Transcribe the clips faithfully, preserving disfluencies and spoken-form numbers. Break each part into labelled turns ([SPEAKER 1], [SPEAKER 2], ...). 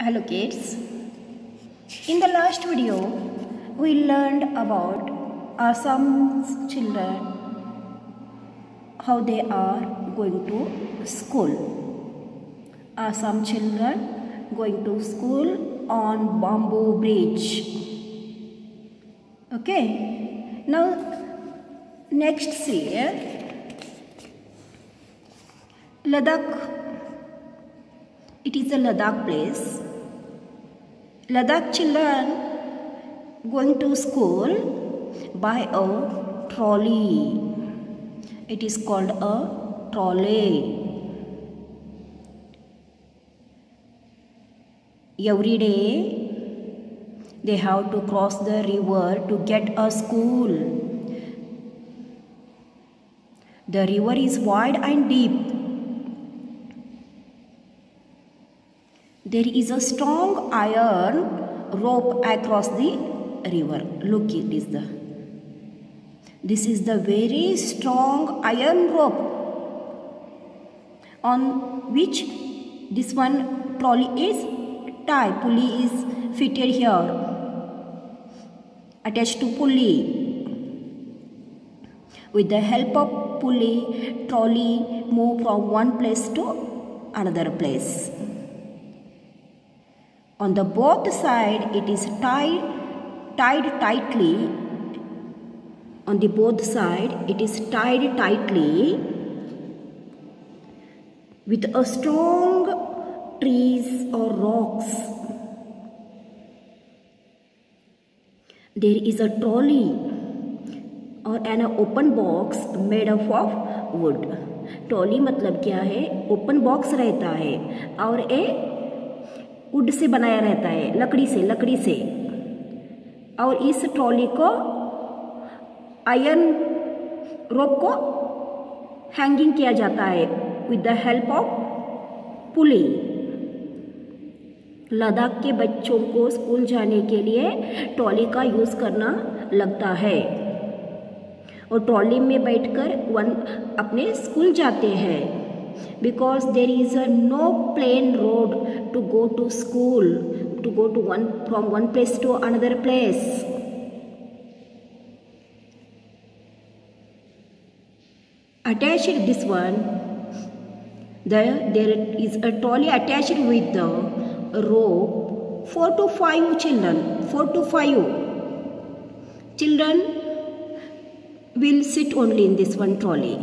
[SPEAKER 1] Hello kids. In the last video we learned about Assam children, how they are going to school. Assam children going to school on bamboo bridge. Okay, now next see Ladakh. It is a Ladakh place. Ladakh children going to school by a trolley. It is called a trolley. Every day they have to cross the river to get a school. The river is wide and deep. There is a strong iron rope across the river. Look, it is the. This is the very strong iron rope on which this one trolley is tied. Pulley is fitted here, attached to pulley. With the help of pulley, trolley move from one place to another place. On the both side, it is tied, tied tightly. On the both side, it is tied tightly with a strong trees or rocks. There is a trolley or an open box made up of wood. Trolley मतलब क्या है? Open box रहता है और एक would say बनाया रहता है, लकड़ी से लकड़ी से और इस ट्रॉली को आयरन रोप को हैंगिंग किया जाता है with the help of pulley. Ladakh के बच्चों को स्कूल जाने के लिए ट्रॉली का यूज़ करना लगता है और ट्रॉली में बैठकर वन अपने स्कूल जाते हैं. Because there is a no plain road to go to school, to go to one from one place to another place. Attached this one, there there is a trolley attached with the rope. Four to five children, four to five children will sit only in this one trolley.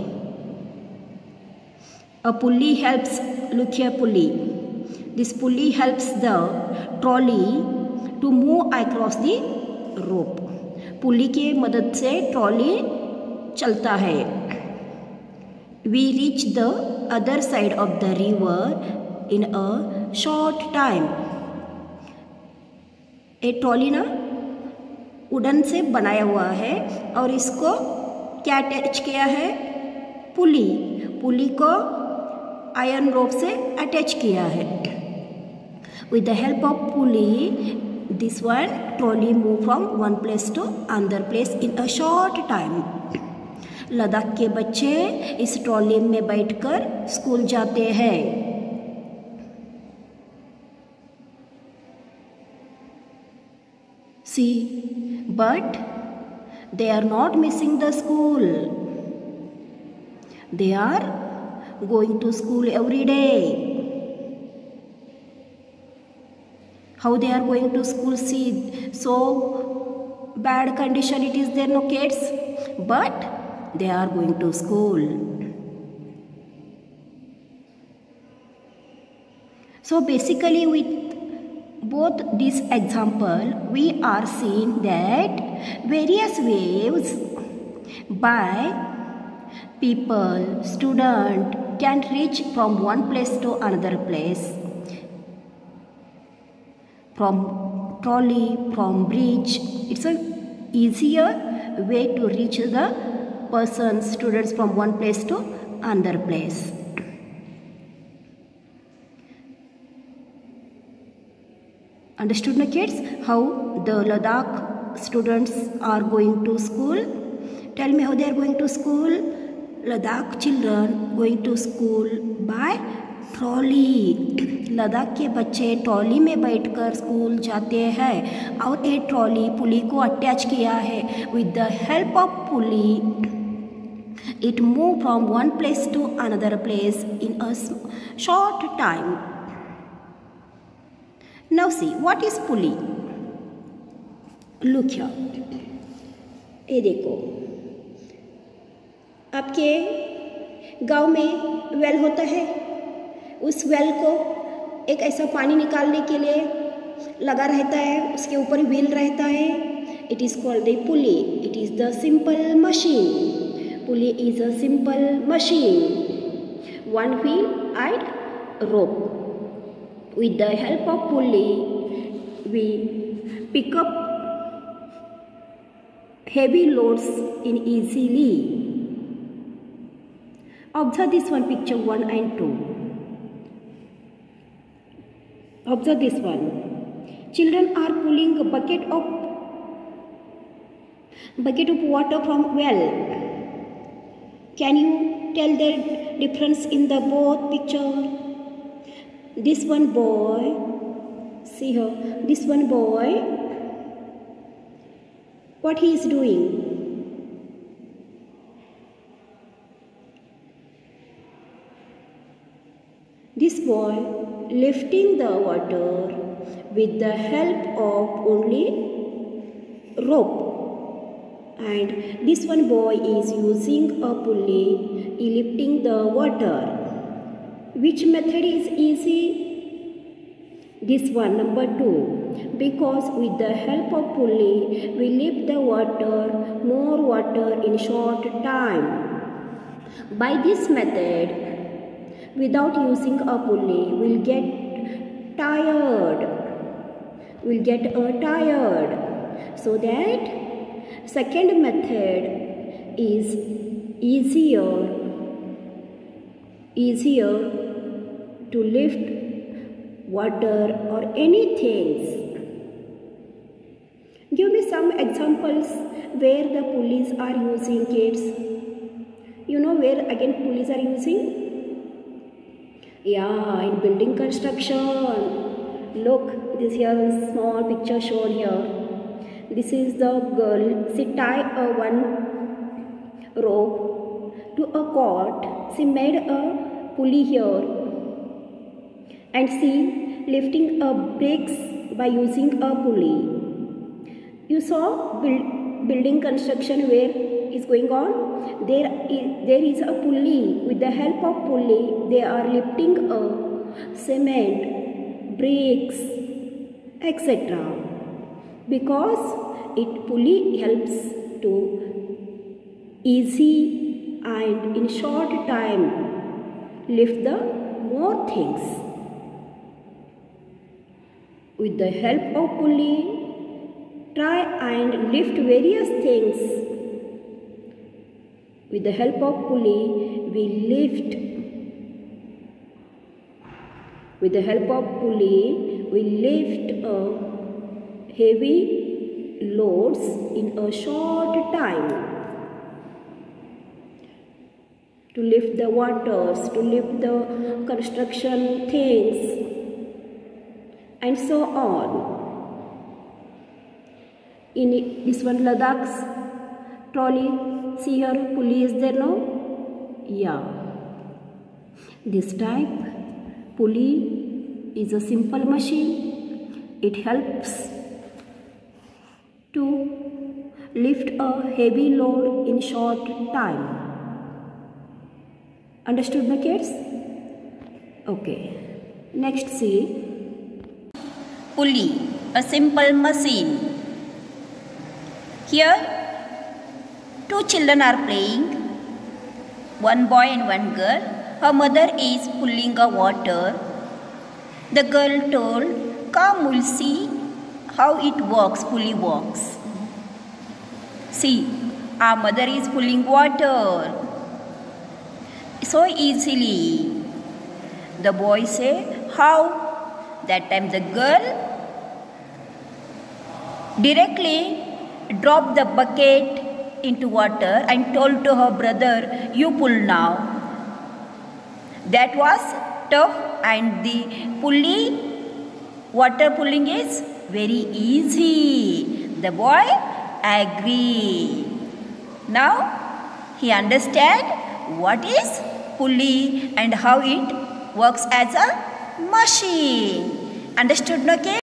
[SPEAKER 1] A pulley helps, look here pulley. This pulley helps the trolley to move across the rope. पुली के मदद से trolley चलता है. We reach the other side of the river in a short time. ये trolley ना wooden से बनाया हुआ है और इसको क्या अटैच किया है? पुली. पुली को आयरन रोप से अटैच किया है. With the help of pulley this one trolley move from one place to another place in a short time. Ladakh के बच्चे इस ट्रॉली में बैठकर स्कूल जाते हैं. See but they are not missing the school. They are going to school every day. How they are going to school? See, so bad condition it is there, no kids, but they are going to school. So basically with both this example we are seeing that various ways by people, student can reach from one place to another place, from trolley, from bridge. It's a easier way to reach the persons, students from one place to another place. Understood, no kids? How the Ladakh students are going to school? Tell me how they are going to school. Ladakh children going to school by trolley. Ladakh के बच्चे trolley में बैठकर school जाते हैं और ये trolley पुली को attach किया है. With the help of pulley it move from one place to another place in a short time. Now see, what is pulley? Look here. ये देखो, आपके गांव में वेल होता है. उस वेल को एक ऐसा पानी निकालने के लिए लगा रहता है, उसके ऊपर व्हील रहता है. It is called the pulley. It is the simple machine. Pulley is a simple machine. One wheel and rope. With the help of pulley, we pick up heavy loads in easily. Observe this one, picture one and two. Observe this one. Children are pulling a bucket of bucket of water from well. Can you tell the difference in the both picture? This one boy, see here, this one boy, what he is doing? This boy lifting the water with the help of only rope. And this one boy is using a pulley, lifting the water. Which method is easy? This one, number two. Because with the help of pulley, we lift the water, more water in short time. By this method, without using a pulley, we'll get tired. We'll get uh, tired. So that second method is easier, easier to lift water or anything. Give me some examples where the pulleys are using, kids. You know where again pulleys are using? Yeah, in building construction. Look, this here is small picture shown here. This is the girl. She tied a one rope to a cord. She made a pulley here, and she lifting a bricks by using a pulley. You saw build, building construction where is going on. There is, there is a pulley. With the help of pulley, they are lifting a cement, bricks, et cetera. Because it pulley helps to easy and in short time lift the more things. With the help of pulley, try and lift various things. With the help of pulley, we lift. With the help of pulley, we lift a heavy loads in a short time. To lift the waters, to lift the construction things, and so on. In this one, Ladakh's trolley, see here, pulley is there now? Yeah. This type pulley is a simple machine. It helps to lift a heavy load in short time. Understood, my kids? Okay. Next, see.
[SPEAKER 2] Pulley, a simple machine. Here, two children are playing. One boy and one girl. Her mother is pulling a water. The girl told, "Come, we'll see how it works, pulley works." See, our mother is pulling water so easily. The boy say, "How?" That time the girl directly dropped the bucket into water and told to her brother, "You pull now." That was tough and the pulley, water pulling is very easy. The boy agree. Now he understand what is pulley and how it works as a machine. Understood, no kids?